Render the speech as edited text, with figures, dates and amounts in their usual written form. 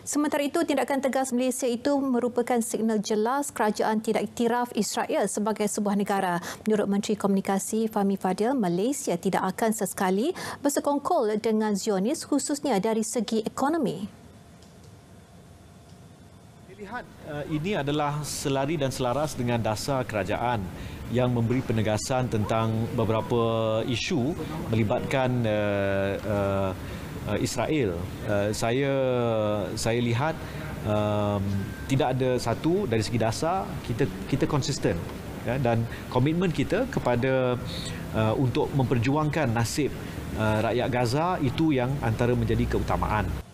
Sementara itu, tindakan tegas Malaysia itu merupakan signal jelas kerajaan tidak iktiraf Israel sebagai sebuah negara. Menurut Menteri Komunikasi Fahmi Fadil, Malaysia tidak akan sesekali bersekongkol dengan Zionis khususnya dari segi ekonomi. Lihat ini adalah selari dan selaras dengan dasar kerajaan yang memberi penegasan tentang beberapa isu melibatkan Israel. Saya lihat tidak ada satu dari segi dasar kita konsisten, ya, dan komitmen kita kepada untuk memperjuangkan nasib rakyat Gaza itu yang antara menjadi keutamaan.